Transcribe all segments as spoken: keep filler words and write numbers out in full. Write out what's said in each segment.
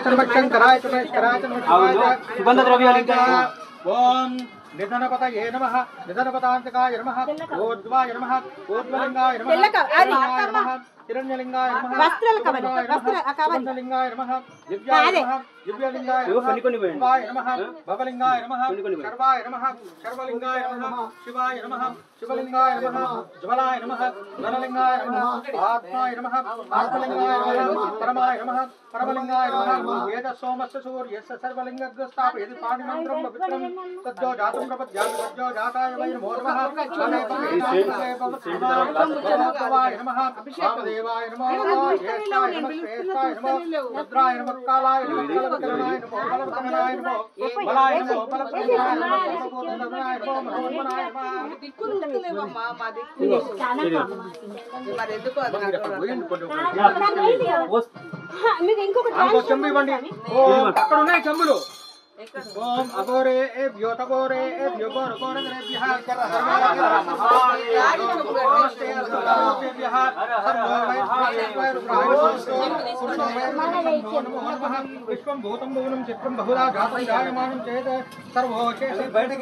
शंकराय शंकराय सुगंध द्रव्यालिका ओम निधनपतये नमः निधनपतांतकाय नमः ऊर्ध्वाय नमः ऊर्ध्वलिंगाय नमः हिरण्यलिंगाय नमः वस्त्रल कवल वस्त्र कवल लिंगाय नमः दिव्याय नमः दिव्यलिंगाय नमः शिवाय नमः भवलिंगाय नमः सर्वाय नमः सर्वलिंगाय नमः शिवाय नमः शिवलिंगाय नमः ज्वलाय नमः ज्वललिंगाय नमः आत्माय नमः आत्मलिंगाय नमः परमाय नमः परमलिंगाय नमः वेद सोमस्य सूर्यस्य सर्वलिंगग्रस्तापयति पाणिमन्त्रं पवित्रं तज्जो जातं प्रपद्यामि तज्जो जाताय वै नमो नमः भगवाय नमः देवाय नमः ज्येष्ठाय नमः श्रेष्ठाय नमः रुद्राय नमः कालाय नमः बलवतनाय नमः बलवतनाय नमः बलाय नमः बलवतनाय नमः बलवतनाय नमः मनोन्मनाय नमः दिक्कुलेवम्मा మా దిక్కు మరి ఎందుకు అది మీకు ఇంకొకటి ఇంకో చెంబు ఇవ్వండి ఓం అక్కడ ఉన్నాయి చెంబులు ओम अघोरे एभ्यो तघोरे एभ्यो घोरघोरगरेभ्यः विश्वं भूतं भुवनं चित्रं बहुधा जातं जायमानं चेत् सर्वोशेष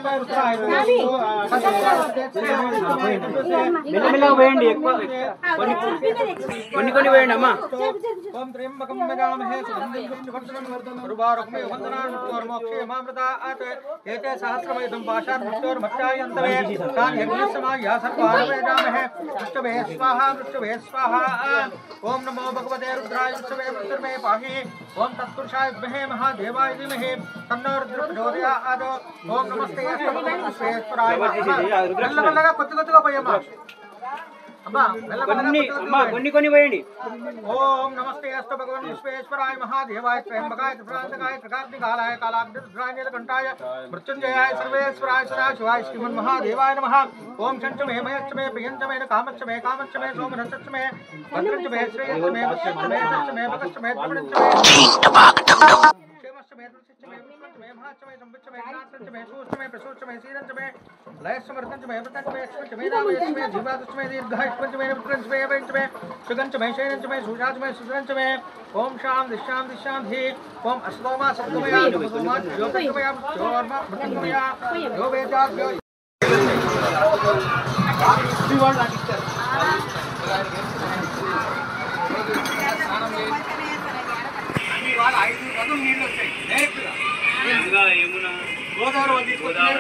మెల్లమెల్లగా వేయండి ఎక్కువ కొన్ని కొన్ని కొన్ని వేయండి అమ్మా ఓం త్ర్యంబకం యజామహే సుగంధిం పుష్టివర్ధనం వర్ధనం मोक्षे मामृतात् एते सहस्रमयुधं पाशात् मृत्योर्मत्यायन्तवे तान् यज्ञसमाह्य सर्वानुवेदामहे मृत्यवे स्वाहा मृत्यवे स्वाहा ओम नमो भगवते रुद्राय मृत्यवे मृत्युर्मे पाहि ओम तत्पुरुषाय विद्महे महादेवाय धीमहि तन्नो रुद्रः प्रचोदयात् ओम नमस्ते विश्वेश्वराय మెల్లమెల్లగా కొద్ది కొద్దిగా పోయమ్మా అమ్మా మెల్లమెల్లగా అమ్మా కొన్ని కొన్ని పోయండి ఓం నమస్తే అస్తు భగవన్ విశ్వేశ్వరాయ మహాదేవాయ త్రయంబకాయ త్రిపురాంతకాయ త్రికాగ్నికాలాయ కాలాగ్నిరుద్రాయ నీలకంఠాయ మృత్యుంజయాయ సర్వేశ్వరాయ సదాశివాయ శ్రీమన్ మహాదేవాయ నమః ఓం శంచమే మయచ్చమే ప్రియంచమే కామచ్చమే కామచ్చమే సోమనచ్చమే భద్రంచమే శ్రేయచ్చమే వచ్చమే సచ్చమే భగచ్చమే త్రిపురంచమే क्षेमश्चमे दुर्शिक्षमे विष्णुचमे महाचमे संविच्चमे नाथंचमे सूचमे प्रसूचमे सीरंचमे लयस्मृतंचमे वृतंचमे एक्ष्मचमे नामयचमे जीवादुचमे दीर्घायुष्मचमे विक्रंचमे वैंचमे सुगंचमे शयनंचमे सुजाचमे सुजनंचमे ओम शाम दिशाम दिशाम धी ओम असतोमा सतोमया तमसोमा ज्योतिर्गमया ज्योर्मा मृत्युंगमया यो वेदात् यो గోదావరి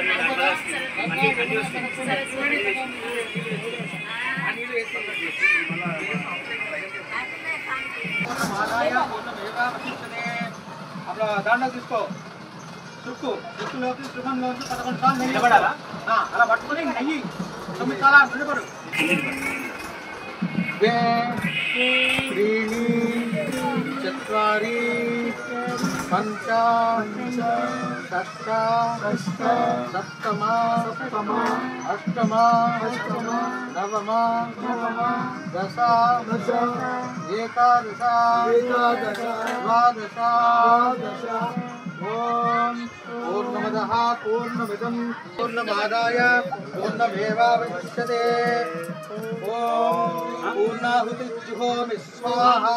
దాంట్లో తీసుకో చుక్కు చుక్కులోకి సుఖంలోకి పదకొండు సార్లు నిలబడాలా అలా పట్టుకుని నెయ్యి తొమ్మిది సార్లు నిలబడు त्रीणि चत्वारि पंच षष्ठ सप्तम अष्टम नवम दश एकादश द्वादश ओम पूर्णमदः पूर्णमिदं पूर्णमादाय पूर्णमेवावशिष्यते ओम पूर्णाहुतिजुहोमि स्वाहा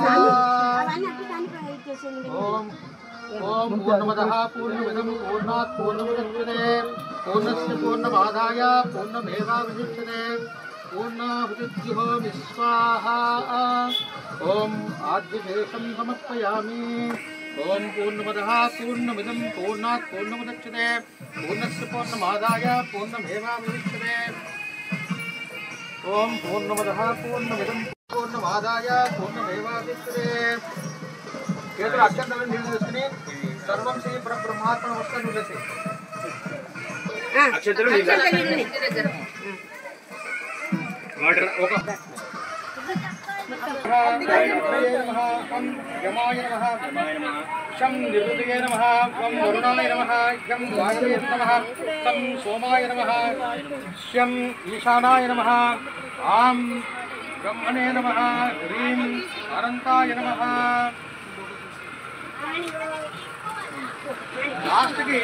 ओम ओम पूर्णमदः पूर्णमिदं पूर्णात् पूर्णमुदच्यते पूर्णस्य पूर्णमादाय पूर्णमेवावशिष्यते पूर्णाहुतिजुहोमि स्वाहा ओम आद्यदेशं समर्पयामि ओम पूर्णमदः पूर्णमिदं पूर्णात् पूर्णमुदच्यते पूर्णस्य पूर्णमादाय पूर्णमेवावशिष्यते ओम पूर्णमदः पूर्णमिदं पूर्णमादाय पूर्णमेवावशिष्यते केतु अक्षराలను నీళ్ళు తీసుకొని సర్వం శ్రీ పరబ్రహ్మాత్మ నమస్కారం చేసి అక్షరాలు నీళ్ళు వాటర్ ఒక यमाय नमः शं निरुदये नमः वं वरुणाय नमः यं वायवे नमः तं सोमाय नमः श्यं ईशानाय नमः आं ब्रह्मणे नमः ह्रीं अनन्ताय नमः लास्ट की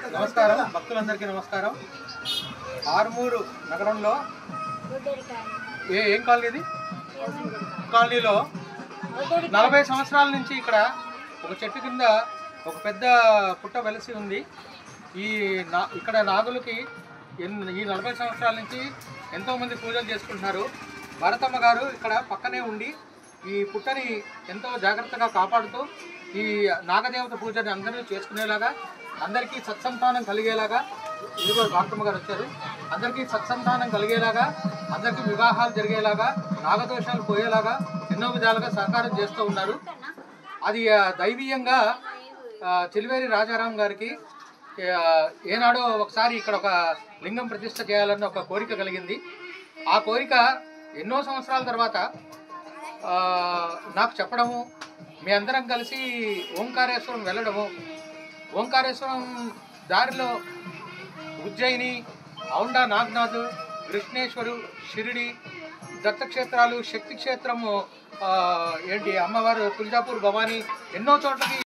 నమస్కారం భక్తులందరికీ నమస్కారం. ఆర్మూరు నగరంలో ఏ ఏం కాలనీ ఇది కాలనీలో నలభై సంవత్సరాల నుంచి ఇక్కడ ఒక చెట్టు కింద ఒక పెద్ద పుట్ట వెలిసి ఉంది. ఈ నా ఇక్కడ నాగులకి ఈ నలభై సంవత్సరాల నుంచి ఎంతోమంది పూజలు చేసుకుంటున్నారు. భారతమ్మ గారు ఇక్కడ పక్కనే ఉండి ఈ పుట్టని ఎంతో జాగ్రత్తగా కాపాడుతూ ఈ నాగదేవత పూజని అందరూ చేసుకునేలాగా, అందరికీ సత్సంతానం కలిగేలాగా, ఇదిగో భారతమ్మ గారు వచ్చారు, అందరికీ సత్సంతానం కలిగేలాగా, అందరికీ వివాహాలు జరిగేలాగా, నాగదోషాలు పోయేలాగా ఎన్నో విధాలుగా సహకారం చేస్తూ ఉన్నారు. అది దైవీయంగా చిలివేరి రాజారాం గారికి ఏనాడో ఒకసారి ఇక్కడ ఒక లింగం ప్రతిష్ఠ చేయాలన్న ఒక కోరిక కలిగింది. ఆ కోరిక ఎన్నో సంవత్సరాల తర్వాత నాకు చెప్పడము, మీ అందరం కలిసి ఓంకారేశ్వరం వెళ్ళడము, ఓంకారేశ్వరం దారిలో ఉజ్జయిని, ఔండా నాగనాథ్, కృష్ణేశ్వరు, షిరిడి, దత్తక్షేత్రాలు, శక్తి క్షేత్రము, ఏంటి అమ్మవారు తులజాపూర్, భవానీ, ఎన్నో చోట్లకి